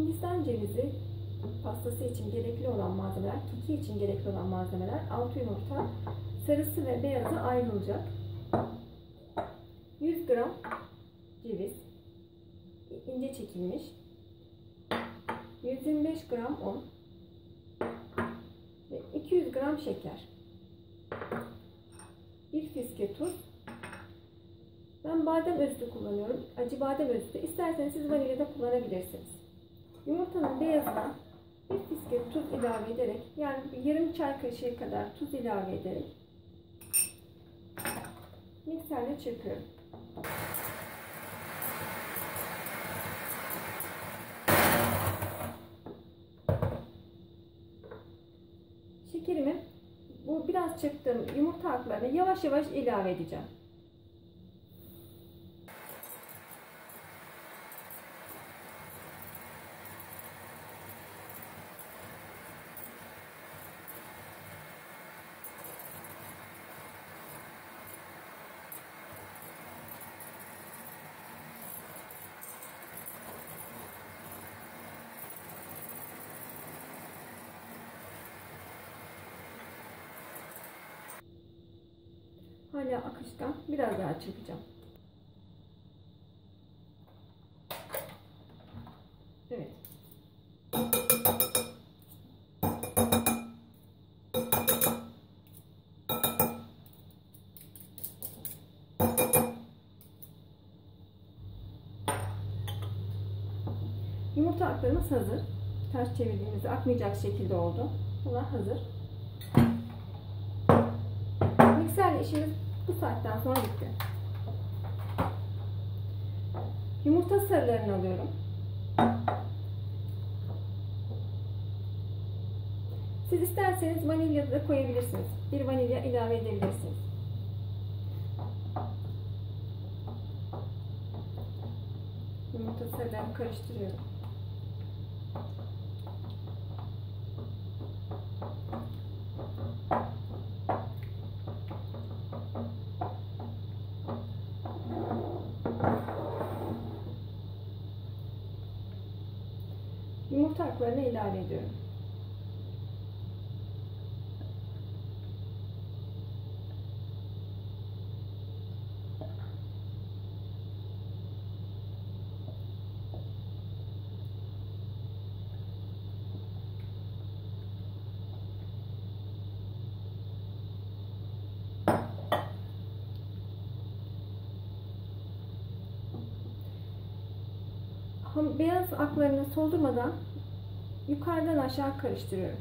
Hindistan cevizi pastası için gerekli olan malzemeler, keki için gerekli olan malzemeler: 6 yumurta, sarısı ve beyazı ayrılacak. 100 gram ceviz, ince çekilmiş. 125 gram un ve 200 gram şeker. 1 fiske tuz. Ben badem özütü kullanıyorum. Acı badem özütü. İsterseniz siz vanilya da kullanabilirsiniz. Yumurtanın beyazına 1 fiske tuz ilave ederek, yani yarım çay kaşığı kadar tuz ilave ederek mikserle çırpıyorum. Şekerimi bu biraz çırptığım yumurta aklarına yavaş yavaş ilave edeceğim. Hala akışkan. Biraz daha çırpacağım. Evet. Yumurta aklarımız hazır. Ters çevirdiğimizde akmayacak şekilde oldu. Bunlar hazır. Mikserle işimiz bu saatten sonra bitti. Yumurta sarılarını alıyorum. Siz isterseniz vanilya da koyabilirsiniz. Bir vanilya ilave edebilirsiniz. Yumurta sarılarını karıştırıyorum. Yumurta aklarını ilave ediyorum. Beyaz aklarını soldurmadan yukarıdan aşağı karıştırıyorum.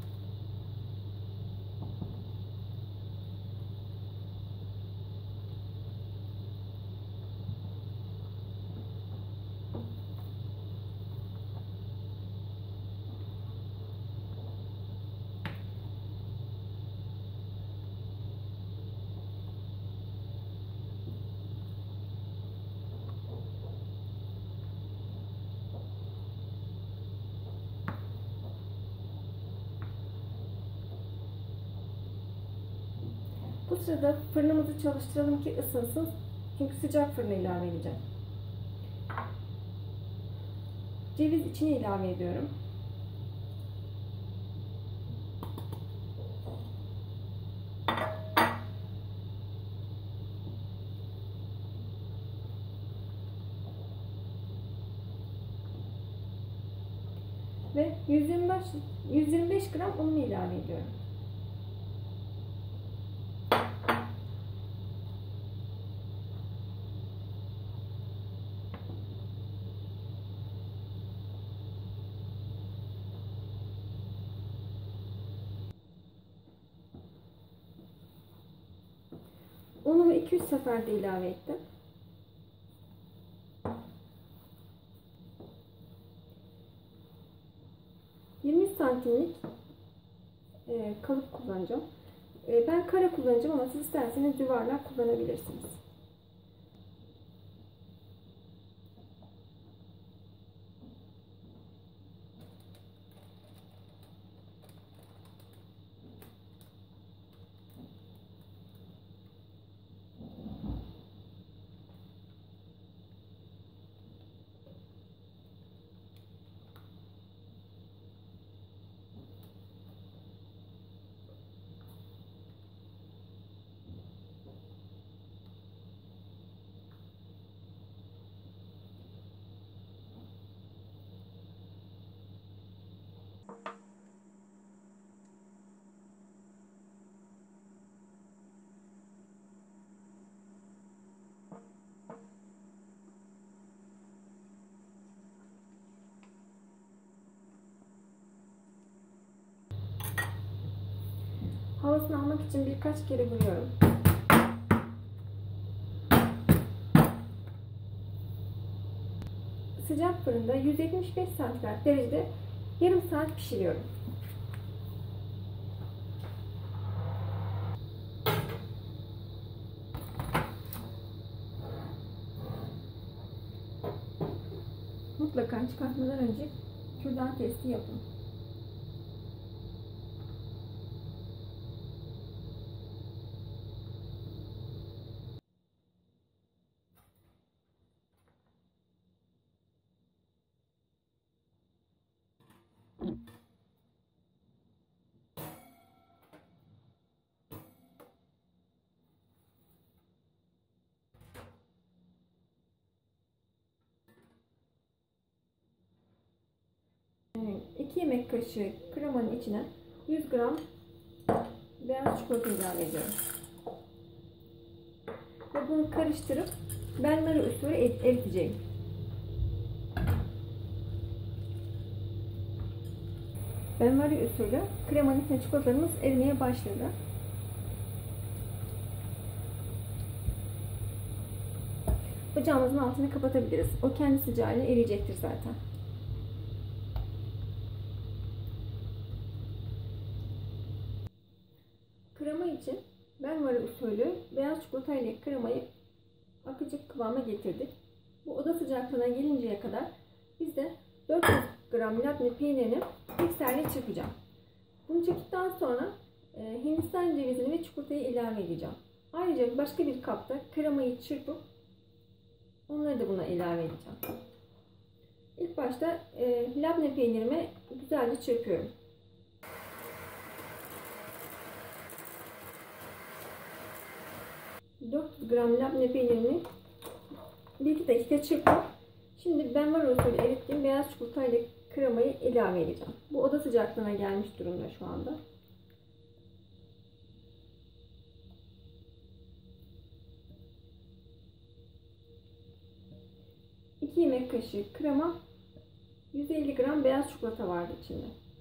Bu sırada fırınımızı çalıştıralım ki ısınsın. Çünkü sıcak fırına ilave edeceğim. Ceviz içine ilave ediyorum. Ve 125 gram un ilave ediyorum. Unumu 2-3 seferde ilave ettim. Santimlik kalıp kullanacağım. Ben kare kullanacağım ama siz isterseniz yuvarlak kullanabilirsiniz. Havasını almak için birkaç kere vuruyorum. Sıcak fırında 175 santigrat derecede yarım saat pişiriyorum. Mutlaka çıkartmadan önce kürdan testi yapın. Evet, 2 yemek kaşığı kremanın içine 100 gram beyaz çikolata ilave ediyorum. Ve bunu karıştırıp benmari usulü eriteceğim. Benmari usulü kremanın içine çikolatalarımız erimeye başladı. Ocağımızın altını kapatabiliriz. O kendi sıcağıyla eriyecektir zaten. Krema için benmari usulü beyaz çikolata ile kremayı akıcı kıvama getirdik. Bu oda sıcaklığına gelinceye kadar biz de 400 gram labne peynirini mikserle çırpacağım. Bunu çırptıktan sonra Hindistan cevizini ve çikolatayı ilave edeceğim. Ayrıca başka bir kapta kremayı çırpıp onları da buna ilave edeceğim. İlk başta labne peynirimi güzelce çırpıyorum. ...400 gram labne peynirimi 1-2 dakika çırptım. Şimdi benmari usulü erittiğim beyaz çikolata ile kremayı ilave edeceğim. Bu oda sıcaklığına gelmiş durumda şu anda. ...2 yemek kaşığı krema, 150 gram beyaz çikolata vardı içinde.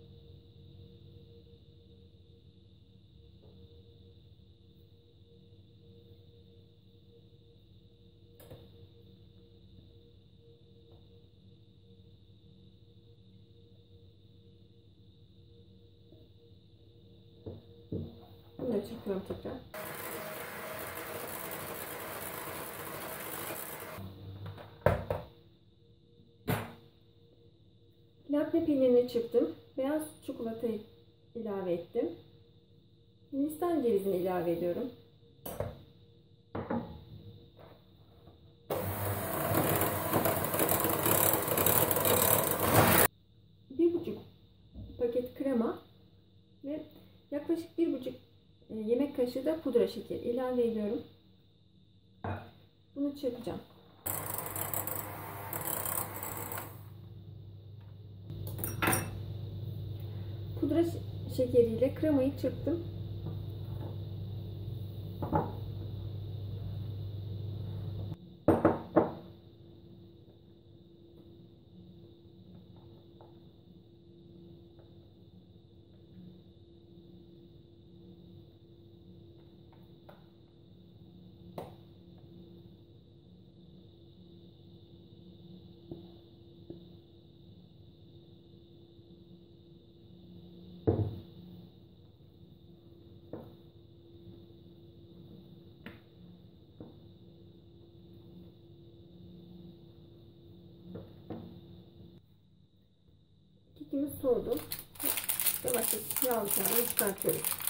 Bunu da çırpıyorum tekrar. Labne peynirini çırptım. Beyaz çikolatayı ilave ettim. Hindistan cevizini ilave ediyorum. Bir buçuk paket krema ve yaklaşık 1,5 yemek kaşığı da pudra şekeri ilave ediyorum. Bunu çırpacağım. Pudra şekeriyle kremayı çırptım. Kekimiz soğudu. Yavaşça yağlı kağıdını çıkartıyoruz.